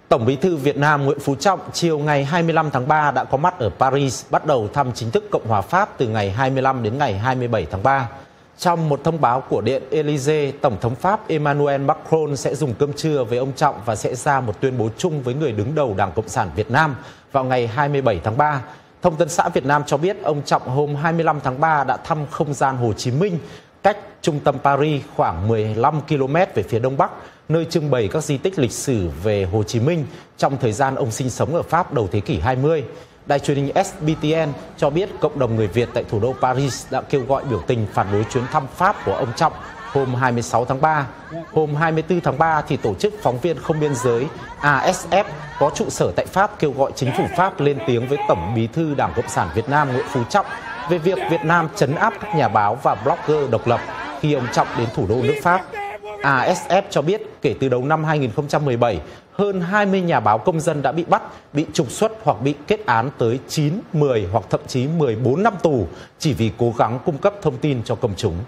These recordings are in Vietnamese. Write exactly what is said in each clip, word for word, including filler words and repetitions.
Tổng Bí thư Việt Nam Nguyễn Phú Trọng chiều ngày hai mươi lăm tháng ba đã có mặt ở Paris, bắt đầu thăm chính thức Cộng hòa Pháp từ ngày hai mươi lăm đến ngày hai mươi bảy tháng ba. Trong một thông báo của Điện Élysée, Tổng thống Pháp Emmanuel Macron sẽ dùng cơm trưa với ông Trọng và sẽ ra một tuyên bố chung với người đứng đầu Đảng Cộng sản Việt Nam vào ngày hai mươi bảy tháng ba. Thông tấn xã Việt Nam cho biết ông Trọng hôm hai mươi lăm tháng ba đã thăm không gian Hồ Chí Minh, cách trung tâm Paris khoảng mười lăm ki lô mét về phía đông bắc, nơi trưng bày các di tích lịch sử về Hồ Chí Minh trong thời gian ông sinh sống ở Pháp đầu thế kỷ hai mươi. Đài truyền hình ét bê tê en cho biết cộng đồng người Việt tại thủ đô Paris đã kêu gọi biểu tình phản đối chuyến thăm Pháp của ông Trọng hôm hai mươi sáu tháng ba. Hôm hai mươi tư tháng ba thì tổ chức Phóng viên Không Biên Giới a ét ép có trụ sở tại Pháp kêu gọi chính phủ Pháp lên tiếng với Tổng Bí thư Đảng Cộng sản Việt Nam Nguyễn Phú Trọng về việc Việt Nam trấn áp các nhà báo và blogger độc lập khi ông Trọng đến thủ đô nước Pháp. a ét ép cho biết kể từ đầu năm hai nghìn không trăm mười bảy, hơn hai mươi nhà báo công dân đã bị bắt, bị trục xuất hoặc bị kết án tới chín, mười hoặc thậm chí mười bốn năm tù chỉ vì cố gắng cung cấp thông tin cho công chúng.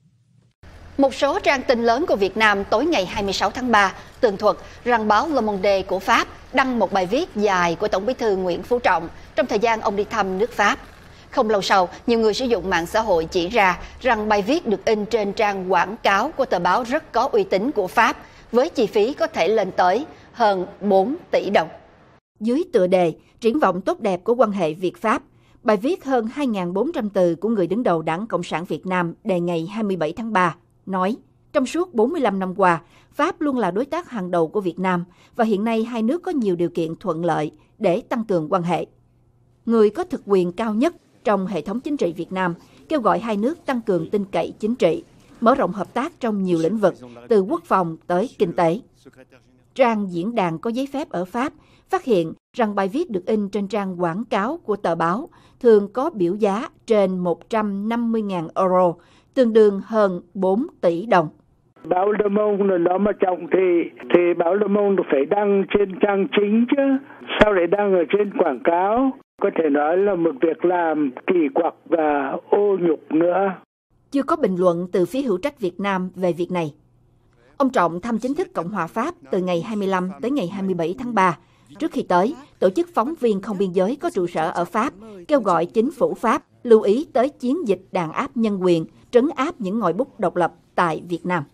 Một số trang tin lớn của Việt Nam tối ngày hai mươi sáu tháng ba tường thuật rằng báo Le Monde của Pháp đăng một bài viết dài của Tổng Bí thư Nguyễn Phú Trọng trong thời gian ông đi thăm nước Pháp. Không lâu sau, nhiều người sử dụng mạng xã hội chỉ ra rằng bài viết được in trên trang quảng cáo của tờ báo rất có uy tín của Pháp, với chi phí có thể lên tới hơn bốn tỷ đồng. Dưới tựa đề triển vọng tốt đẹp của quan hệ Việt-Pháp, bài viết hơn hai nghìn bốn trăm từ của người đứng đầu Đảng Cộng sản Việt Nam đề ngày hai mươi bảy tháng ba nói, trong suốt bốn mươi lăm năm qua, Pháp luôn là đối tác hàng đầu của Việt Nam và hiện nay hai nước có nhiều điều kiện thuận lợi để tăng cường quan hệ. Người có thực quyền cao nhất trong hệ thống chính trị Việt Nam kêu gọi hai nước tăng cường tin cậy chính trị, mở rộng hợp tác trong nhiều lĩnh vực, từ quốc phòng tới kinh tế. Trang diễn đàn có giấy phép ở Pháp phát hiện rằng bài viết được in trên trang quảng cáo của tờ báo thường có biểu giá trên một trăm năm mươi nghìn euro, tương đương hơn bốn tỷ đồng. Báo Le Monde nó mà trọng thì thì báo Le Monde phải đăng trên trang chính chứ, sao lại đăng ở trên quảng cáo? Có thể nói là một việc làm kỳ quặc và ô nhục nữa. Chưa có bình luận từ phía hữu trách Việt Nam về việc này. Ông Trọng thăm chính thức Cộng hòa Pháp từ ngày hai mươi lăm tới ngày hai mươi bảy tháng ba. Trước khi tới, tổ chức Phóng viên Không Biên Giới có trụ sở ở Pháp kêu gọi chính phủ Pháp lưu ý tới chiến dịch đàn áp nhân quyền, trấn áp những ngòi bút độc lập tại Việt Nam.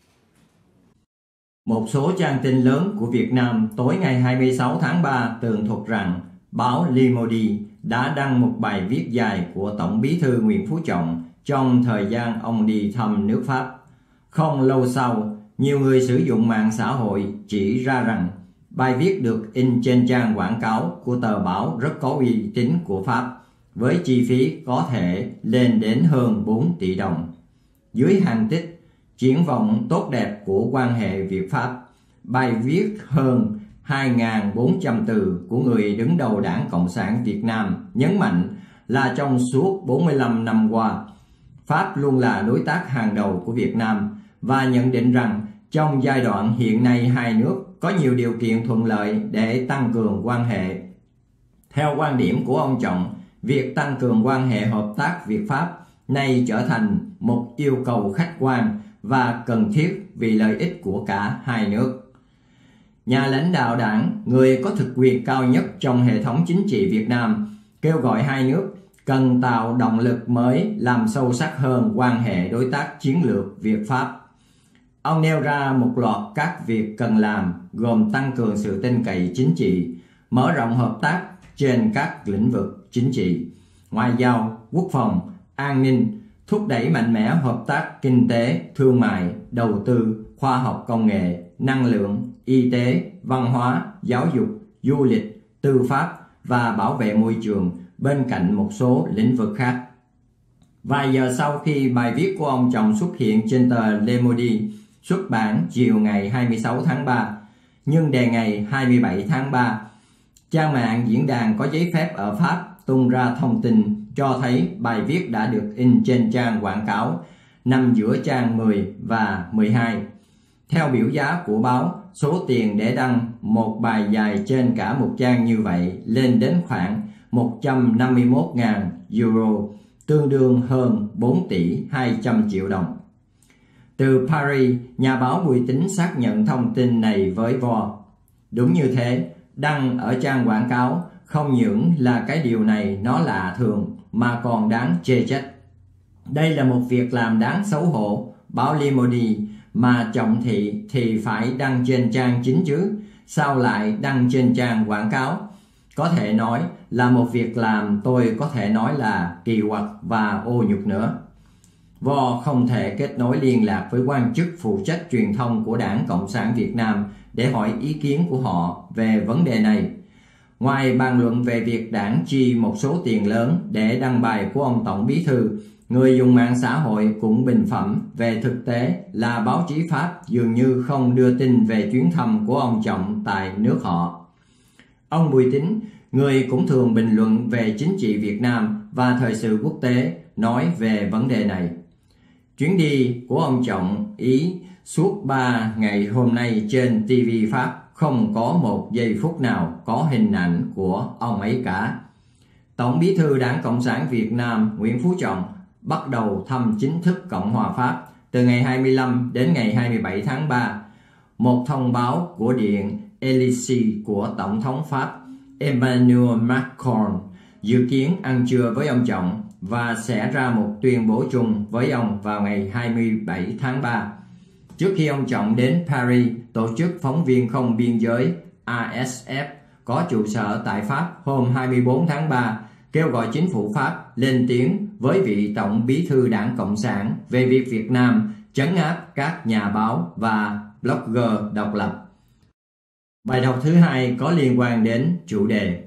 Một số trang tin lớn của Việt Nam tối ngày hai mươi sáu tháng ba tường thuật rằng báo Le Monde đã đăng một bài viết dài của Tổng Bí thư Nguyễn Phú Trọng trong thời gian ông đi thăm nước Pháp. Không lâu sau, nhiều người sử dụng mạng xã hội chỉ ra rằng bài viết được in trên trang quảng cáo của tờ báo rất có uy tín của Pháp, với chi phí có thể lên đến hơn bốn tỷ đồng. Dưới hàng tích triển vọng tốt đẹp của quan hệ Việt-Pháp, bài viết hơn hai nghìn bốn trăm từ của người đứng đầu Đảng Cộng sản Việt Nam nhấn mạnh là trong suốt bốn mươi lăm năm qua, Pháp luôn là đối tác hàng đầu của Việt Nam và nhận định rằng trong giai đoạn hiện nay hai nước có nhiều điều kiện thuận lợi để tăng cường quan hệ. Theo quan điểm của ông Trọng, việc tăng cường quan hệ hợp tác Việt-Pháp nay trở thành một yêu cầu khách quan và cần thiết vì lợi ích của cả hai nước. Nhà lãnh đạo đảng, người có thực quyền cao nhất trong hệ thống chính trị Việt Nam, kêu gọi hai nước cần tạo động lực mới làm sâu sắc hơn quan hệ đối tác chiến lược Việt-Pháp. Ông nêu ra một loạt các việc cần làm gồm tăng cường sự tin cậy chính trị, mở rộng hợp tác trên các lĩnh vực chính trị, ngoại giao, quốc phòng, an ninh, thúc đẩy mạnh mẽ hợp tác kinh tế, thương mại, đầu tư, khoa học công nghệ, năng lượng, y tế, văn hóa, giáo dục, du lịch, tư pháp và bảo vệ môi trường bên cạnh một số lĩnh vực khác. Vài giờ sau khi bài viết của ông Trọng xuất hiện trên tờ Le Monde, xuất bản chiều ngày hai mươi sáu tháng ba, nhưng đề ngày hai mươi bảy tháng ba, trang mạng diễn đàn có giấy phép ở Pháp tung ra thông tin cho thấy bài viết đã được in trên trang quảng cáo nằm giữa trang mười và mười hai. Theo biểu giá của báo, số tiền để đăng một bài dài trên cả một trang như vậy lên đến khoảng một trăm năm mươi mốt nghìn euro, tương đương hơn bốn tỷ hai trăm triệu đồng. Từ Paris, nhà báo Bùi Tín xác nhận thông tin này với vê o a. Đúng như thế, đăng ở trang quảng cáo không những là cái điều này nó lạ thường mà còn đáng chê trách. Đây là một việc làm đáng xấu hổ. Báo Limodi mà trọng thị thì phải đăng trên trang chính chứ, sao lại đăng trên trang quảng cáo? Có thể nói là một việc làm tôi có thể nói là kỳ quặc và ô nhục nữa. Vo không thể kết nối liên lạc với quan chức phụ trách truyền thông của Đảng Cộng sản Việt Nam để hỏi ý kiến của họ về vấn đề này. Ngoài bàn luận về việc đảng chi một số tiền lớn để đăng bài của ông Tổng Bí Thư, người dùng mạng xã hội cũng bình phẩm về thực tế là báo chí Pháp dường như không đưa tin về chuyến thăm của ông Trọng tại nước họ. Ông Bùi Tín, người cũng thường bình luận về chính trị Việt Nam và thời sự quốc tế, nói về vấn đề này. Chuyến đi của ông Trọng Ý suốt ba ngày hôm nay trên ti vi Pháp không có một giây phút nào có hình ảnh của ông ấy cả. Tổng Bí thư Đảng Cộng sản Việt Nam Nguyễn Phú Trọng bắt đầu thăm chính thức Cộng hòa Pháp từ ngày hai mươi lăm đến ngày hai mươi bảy tháng ba. Một thông báo của Điện Élysée của Tổng thống Pháp Emmanuel Macron dự kiến ăn trưa với ông Trọng và sẽ ra một tuyên bố chung với ông vào ngày hai mươi bảy tháng ba. Trước khi ông Trọng đến Paris, tổ chức Phóng viên Không Biên Giới R S F có trụ sở tại Pháp hôm hai mươi tư tháng ba kêu gọi chính phủ Pháp lên tiếng với vị Tổng Bí thư Đảng Cộng sản về việc Việt Nam trấn áp các nhà báo và blogger độc lập. Bài đọc thứ hai có liên quan đến chủ đề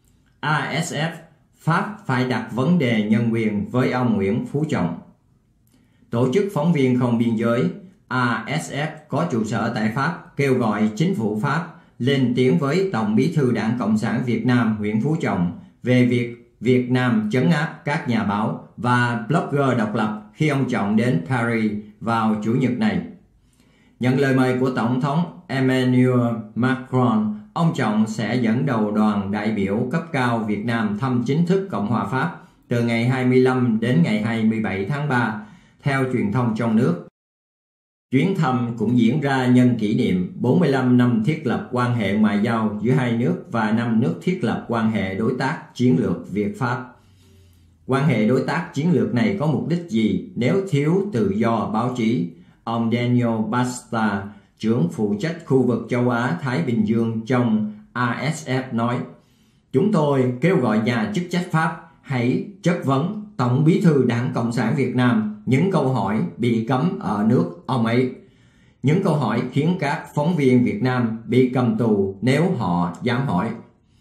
R S F Pháp phải đặt vấn đề nhân quyền với ông Nguyễn Phú Trọng. Tổ chức Phóng viên Không Biên Giới R S F có trụ sở tại Pháp kêu gọi chính phủ Pháp lên tiếng với Tổng Bí thư Đảng Cộng sản Việt Nam Nguyễn Phú Trọng về việc Việt Nam trấn áp các nhà báo và blogger độc lập khi ông Trọng đến Paris vào Chủ nhật này. Nhận lời mời của Tổng thống Emmanuel Macron, ông Trọng sẽ dẫn đầu đoàn đại biểu cấp cao Việt Nam thăm chính thức Cộng hòa Pháp từ ngày hai mươi lăm đến ngày hai mươi bảy tháng ba, theo truyền thông trong nước. Chuyến thăm cũng diễn ra nhân kỷ niệm bốn mươi lăm năm thiết lập quan hệ ngoại giao giữa hai nước và năm nước thiết lập quan hệ đối tác chiến lược Việt-Pháp. Quan hệ đối tác chiến lược này có mục đích gì nếu thiếu tự do báo chí? Ông Daniel Basta, trưởng phụ trách khu vực châu Á-Thái Bình Dương trong R S F nói: "Chúng tôi kêu gọi nhà chức trách Pháp hãy chất vấn Tổng Bí thư Đảng Cộng sản Việt Nam những câu hỏi bị cấm ở nước ông ấy. Những câu hỏi khiến các phóng viên Việt Nam bị cầm tù nếu họ dám hỏi."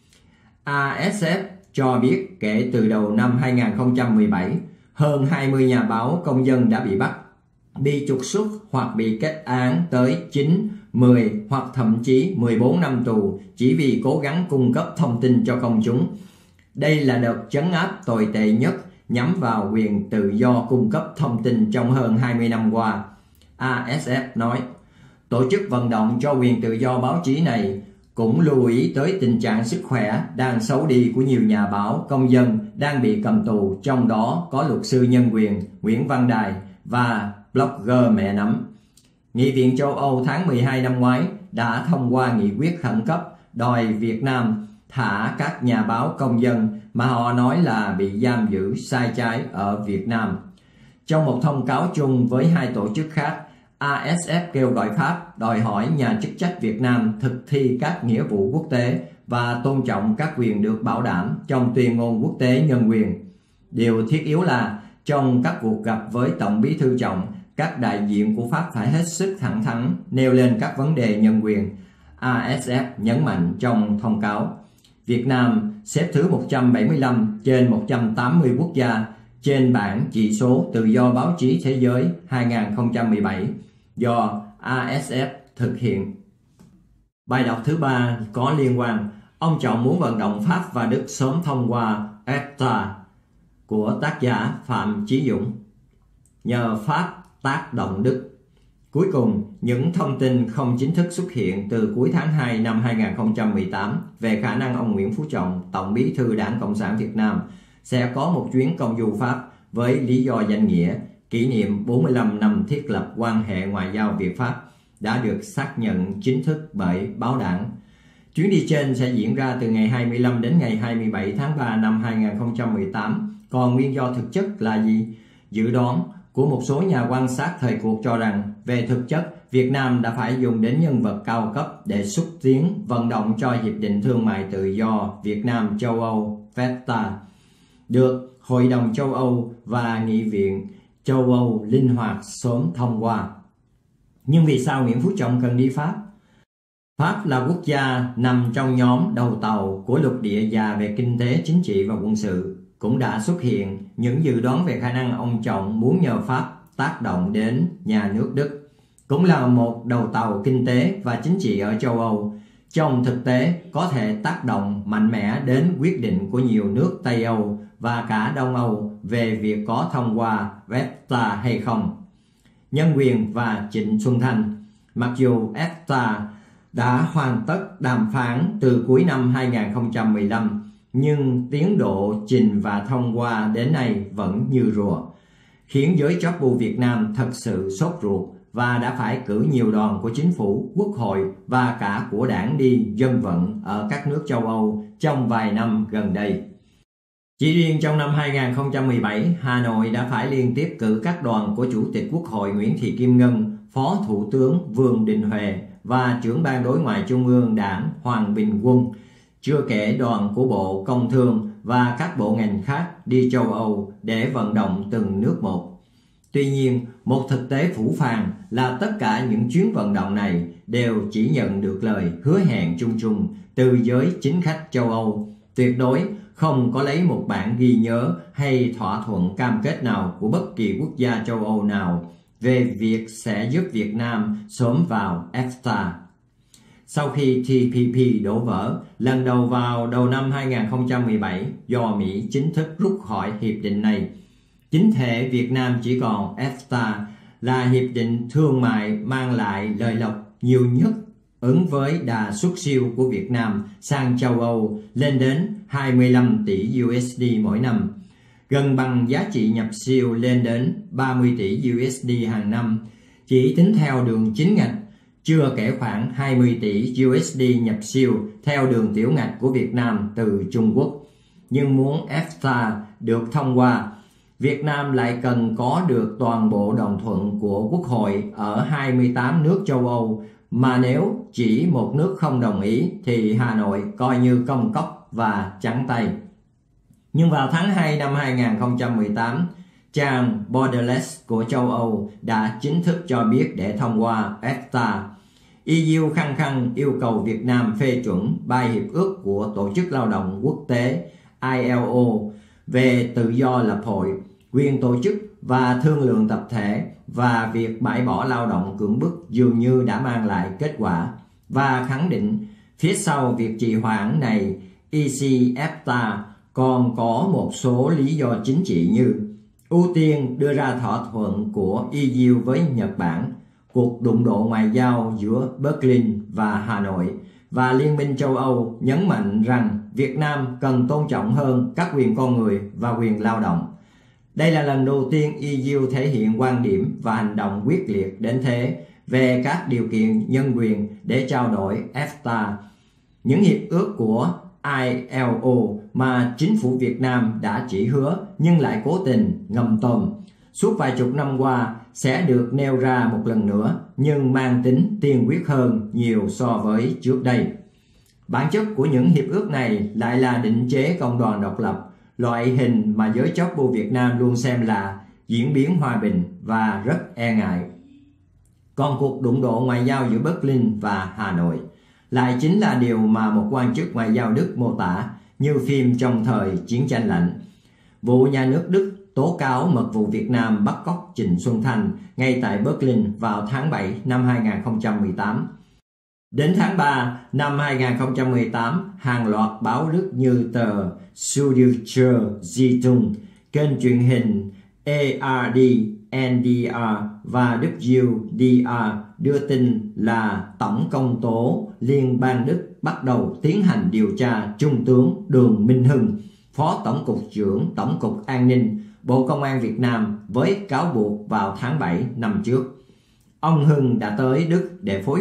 R S F cho biết kể từ đầu năm hai nghìn không trăm mười bảy, hơn hai mươi nhà báo công dân đã bị bắt, bị trục xuất hoặc bị kết án tới chín, mười hoặc thậm chí mười bốn năm tù chỉ vì cố gắng cung cấp thông tin cho công chúng. Đây là đợt trấn áp tồi tệ nhất nhắm vào quyền tự do cung cấp thông tin trong hơn hai mươi năm qua, R S F nói. Tổ chức vận động cho quyền tự do báo chí này cũng lưu ý tới tình trạng sức khỏe đang xấu đi của nhiều nhà báo công dân đang bị cầm tù, trong đó có luật sư nhân quyền Nguyễn Văn Đài và blogger Mẹ Nắm. Nghị viện châu Âu tháng mười hai năm ngoái đã thông qua nghị quyết khẩn cấp đòi Việt Nam thả các nhà báo công dân mà họ nói là bị giam giữ sai trái ở Việt Nam. Trong một thông cáo chung với hai tổ chức khác, R S F kêu gọi Pháp đòi hỏi nhà chức trách Việt Nam thực thi các nghĩa vụ quốc tế và tôn trọng các quyền được bảo đảm trong tuyên ngôn quốc tế nhân quyền. Điều thiết yếu là trong các cuộc gặp với Tổng Bí thư Trọng, các đại diện của Pháp phải hết sức thẳng thắn nêu lên các vấn đề nhân quyền. R S F nhấn mạnh trong thông cáo, Việt Nam xếp thứ một trăm bảy mươi lăm trên một trăm tám mươi quốc gia trên bảng chỉ số tự do báo chí thế giới hai nghìn không trăm mười bảy do R S F thực hiện. Bài đọc thứ ba có liên quan, ông Trọng muốn vận động Pháp và Đức sớm thông qua E F T A của tác giả Phạm Chí Dũng. Nhờ Pháp tác động Đức. Cuối cùng, những thông tin không chính thức xuất hiện từ cuối tháng hai năm hai nghìn không trăm mười tám về khả năng ông Nguyễn Phú Trọng, Tổng Bí thư Đảng Cộng sản Việt Nam, sẽ có một chuyến công du Pháp với lý do danh nghĩa kỷ niệm bốn mươi lăm năm thiết lập quan hệ ngoại giao Việt-Pháp đã được xác nhận chính thức bởi báo đảng. Chuyến đi trên sẽ diễn ra từ ngày hai mươi lăm đến ngày hai mươi bảy tháng ba năm hai nghìn không trăm mười tám. Còn nguyên do thực chất là gì? Dự đoán của một số nhà quan sát thời cuộc cho rằng về thực chất, Việt Nam đã phải dùng đến nhân vật cao cấp để xúc tiến vận động cho Hiệp định Thương mại Tự do Việt Nam châu Âu (EFTA) được Hội đồng châu Âu và Nghị viện châu Âu linh hoạt sớm thông qua. Nhưng vì sao Nguyễn Phú Trọng cần đi Pháp? Pháp là quốc gia nằm trong nhóm đầu tàu của lục địa già về kinh tế, chính trị và quân sự. Cũng đã xuất hiện những dự đoán về khả năng ông Trọng muốn nhờ Pháp tác động đến nhà nước Đức. Cũng là một đầu tàu kinh tế và chính trị ở châu Âu. Trong thực tế có thể tác động mạnh mẽ đến quyết định của nhiều nước Tây Âu và cả Đông Âu về việc có thông qua EFTA hay không. Nhân Quyền và Trịnh Xuân Thanh. Mặc dù EFTA đã hoàn tất đàm phán từ cuối năm hai nghìn không trăm mười lăm, nhưng tiến độ trình và thông qua đến nay vẫn như rùa, khiến giới chóp bu Việt Nam thật sự sốt ruột và đã phải cử nhiều đoàn của chính phủ, quốc hội và cả của đảng đi dân vận ở các nước châu Âu trong vài năm gần đây. Chỉ riêng trong năm hai nghìn không trăm mười bảy, Hà Nội đã phải liên tiếp cử các đoàn của Chủ tịch Quốc hội Nguyễn Thị Kim Ngân, Phó Thủ tướng Vương Đình Huệ và trưởng ban đối ngoại Trung ương Đảng Hoàng Bình Quân, chưa kể đoàn của Bộ Công Thương và các bộ ngành khác đi châu Âu để vận động từng nước một. Tuy nhiên, một thực tế phũ phàng là tất cả những chuyến vận động này đều chỉ nhận được lời hứa hẹn chung chung từ giới chính khách châu Âu, tuyệt đối không có lấy một bản ghi nhớ hay thỏa thuận cam kết nào của bất kỳ quốc gia châu Âu nào về việc sẽ giúp Việt Nam sớm vào EFTA. Sau khi T P P đổ vỡ lần đầu vào đầu năm hai nghìn không trăm mười bảy do Mỹ chính thức rút khỏi hiệp định này, chính thể Việt Nam chỉ còn EFTA là hiệp định thương mại mang lại lợi lộc nhiều nhất, ứng với đà xuất siêu của Việt Nam sang châu Âu lên đến hai mươi lăm tỷ u ét đê mỗi năm, gần bằng giá trị nhập siêu lên đến ba mươi tỷ u ét đê hàng năm, chỉ tính theo đường chính ngạch, chưa kể khoảng hai mươi tỷ u ét đê nhập siêu theo đường tiểu ngạch của Việt Nam từ Trung Quốc. Nhưng muốn EFTA được thông qua, Việt Nam lại cần có được toàn bộ đồng thuận của Quốc hội ở hai mươi tám nước châu Âu, mà nếu chỉ một nước không đồng ý thì Hà Nội coi như công cốc và trắng tay. Nhưng vào tháng hai năm hai nghìn không trăm mười tám, trang Borderless của châu Âu đã chính thức cho biết để thông qua EFTA, e u khăng khăng yêu cầu Việt Nam phê chuẩn ba hiệp ước của Tổ chức Lao động Quốc tế I L O về tự do lập hội, quyền tổ chức và thương lượng tập thể, và việc bãi bỏ lao động cưỡng bức dường như đã mang lại kết quả, và khẳng định phía sau việc trì hoãn này, E C F T A còn có một số lý do chính trị như ưu tiên đưa ra thỏa thuận của E U với Nhật Bản, cuộc đụng độ ngoại giao giữa Berlin và Hà Nội, và Liên minh châu Âu nhấn mạnh rằng Việt Nam cần tôn trọng hơn các quyền con người và quyền lao động. Đây là lần đầu tiên E U thể hiện quan điểm và hành động quyết liệt đến thế về các điều kiện nhân quyền để trao đổi EFTA, những hiệp ước của I L O mà chính phủ Việt Nam đã chỉ hứa nhưng lại cố tình ngầm tôm suốt vài chục năm qua sẽ được nêu ra một lần nữa, nhưng mang tính tiên quyết hơn nhiều so với trước đây. Bản chất của những hiệp ước này lại là định chế công đoàn độc lập, loại hình mà giới chóp bu Việt Nam luôn xem là diễn biến hòa bình và rất e ngại. Còn cuộc đụng độ ngoại giao giữa Berlin và Hà Nội lại chính là điều mà một quan chức ngoại giao Đức mô tả như phim trong thời chiến tranh lạnh. Vụ nhà nước Đức tố cáo mật vụ Việt Nam bắt cóc Trịnh Xuân Thanh ngay tại Berlin vào tháng bảy năm hai nghìn không trăm mười tám. Đến tháng ba năm hai nghìn không trăm mười tám, hàng loạt báo Đức như tờ Süddeutsche Zeitung, kênh truyền hình A R D, N D R và W D R đưa tin là Tổng công tố Liên bang Đức bắt đầu tiến hành điều tra Trung tướng Đường Minh Hưng, Phó Tổng cục trưởng Tổng cục An ninh Bộ Công an Việt Nam với cáo buộc vào tháng bảy năm trước. Ông Hưng đã tới Đức để phối hợp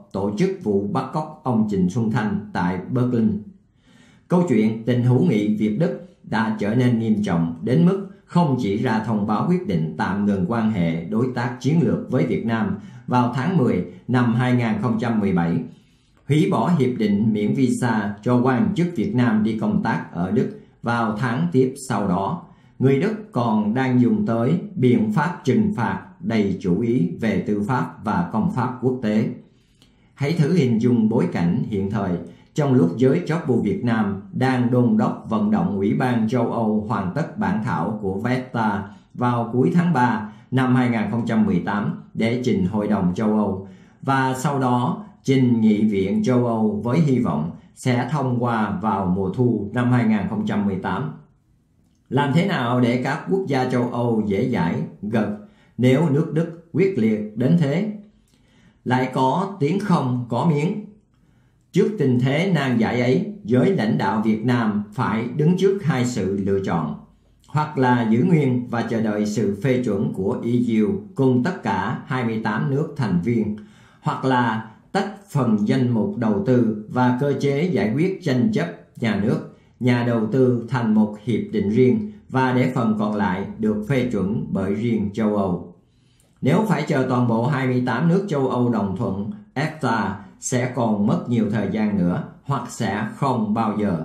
tổ chức vụ bắt cóc ông Trịnh Xuân Thanh tại Berlin. Câu chuyện tình hữu nghị Việt-Đức đã trở nên nghiêm trọng đến mức không chỉ ra thông báo quyết định tạm ngừng quan hệ đối tác chiến lược với Việt Nam vào tháng mười năm hai nghìn không trăm mười bảy, hủy bỏ hiệp định miễn visa cho quan chức Việt Nam đi công tác ở Đức vào tháng tiếp sau đó, người Đức còn đang dùng tới biện pháp trừng phạt đầy chủ ý về tư pháp và công pháp quốc tế. Hãy thử hình dung bối cảnh hiện thời trong lúc giới chóp bu Việt Nam đang đôn đốc vận động Ủy ban châu Âu hoàn tất bản thảo của VEFTA vào cuối tháng ba năm hai nghìn không trăm mười tám để trình Hội đồng châu Âu và sau đó trình Nghị viện châu Âu với hy vọng sẽ thông qua vào mùa thu năm hai nghìn không trăm mười tám. Làm thế nào để các quốc gia châu Âu dễ dãi gật nếu nước Đức quyết liệt đến thế? Lại có tiếng không có miếng. Trước tình thế nan giải ấy, giới lãnh đạo Việt Nam phải đứng trước hai sự lựa chọn. Hoặc là giữ nguyên và chờ đợi sự phê chuẩn của e u cùng tất cả hai mươi tám nước thành viên, hoặc là tách phần danh mục đầu tư và cơ chế giải quyết tranh chấp nhà nước, nhà đầu tư thành một hiệp định riêng và để phần còn lại được phê chuẩn bởi riêng châu Âu. Nếu phải chờ toàn bộ hai mươi tám nước châu Âu đồng thuận, EFTA sẽ còn mất nhiều thời gian nữa hoặc sẽ không bao giờ.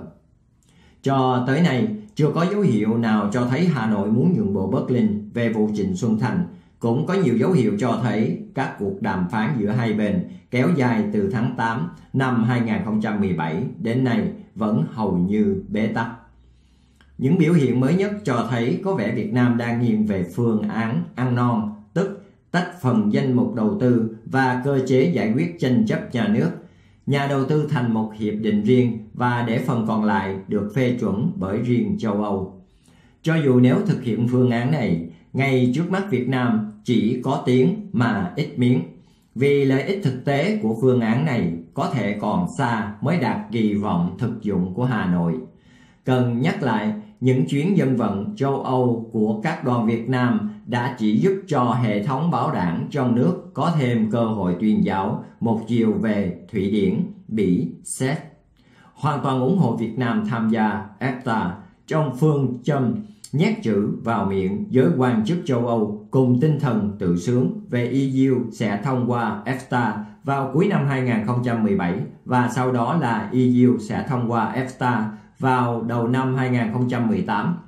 Cho tới nay, chưa có dấu hiệu nào cho thấy Hà Nội muốn nhượng bộ Berlin về vụ Trịnh Xuân Thanh. Cũng có nhiều dấu hiệu cho thấy các cuộc đàm phán giữa hai bên kéo dài từ tháng tám năm hai nghìn không trăm mười bảy đến nay vẫn hầu như bế tắc. Những biểu hiện mới nhất cho thấy có vẻ Việt Nam đang nghiêng về phương án ăn non, tức tách phần danh mục đầu tư và cơ chế giải quyết tranh chấp nhà nước, nhà đầu tư thành một hiệp định riêng và để phần còn lại được phê chuẩn bởi riêng châu Âu. Cho dù nếu thực hiện phương án này, ngay trước mắt Việt Nam chỉ có tiếng mà ít miếng, vì lợi ích thực tế của phương án này có thể còn xa mới đạt kỳ vọng thực dụng của Hà Nội. Cần nhắc lại, những chuyến dân vận châu Âu của các đoàn Việt Nam đã chỉ giúp cho hệ thống bảo đảm trong nước có thêm cơ hội tuyên giáo một chiều về Thụy Điển, Bỉ, Séc. Hoàn toàn ủng hộ Việt Nam tham gia EFTA trong phương châm nhét chữ vào miệng giới quan chức châu Âu cùng tinh thần tự sướng về e u sẽ thông qua EFTA vào cuối năm hai nghìn không trăm mười bảy và sau đó là e u sẽ thông qua EFTA vào đầu năm hai nghìn không trăm mười tám.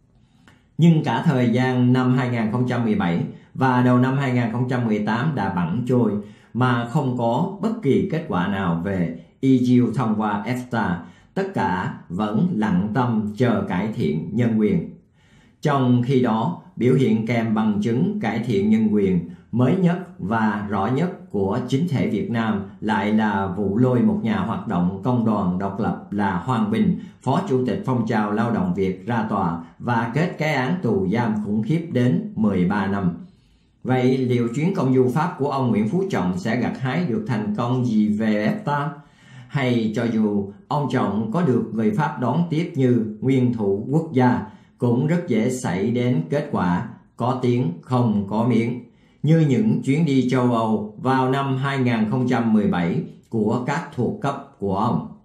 Nhưng cả thời gian năm hai nghìn không trăm mười bảy và đầu năm hai nghìn không trăm mười tám đã bẵng trôi mà không có bất kỳ kết quả nào về e u thông qua EFTA. Tất cả vẫn lặng tâm chờ cải thiện nhân quyền. Trong khi đó, biểu hiện kèm bằng chứng cải thiện nhân quyền mới nhất và rõ nhất của chính thể Việt Nam lại là vụ lôi một nhà hoạt động công đoàn độc lập là Hoàng Bình, Phó Chủ tịch Phong trào Lao động Việt ra tòa và kết cái án tù giam khủng khiếp đến mười ba năm. Vậy liệu chuyến công du Pháp của ông Nguyễn Phú Trọng sẽ gặt hái được thành công gì về EFTA? Hay cho dù ông Trọng có được người Pháp đón tiếp như nguyên thủ quốc gia, cũng rất dễ xảy đến kết quả có tiếng không có miếng, như những chuyến đi châu Âu vào năm hai nghìn không trăm mười bảy của các thuộc cấp của ông.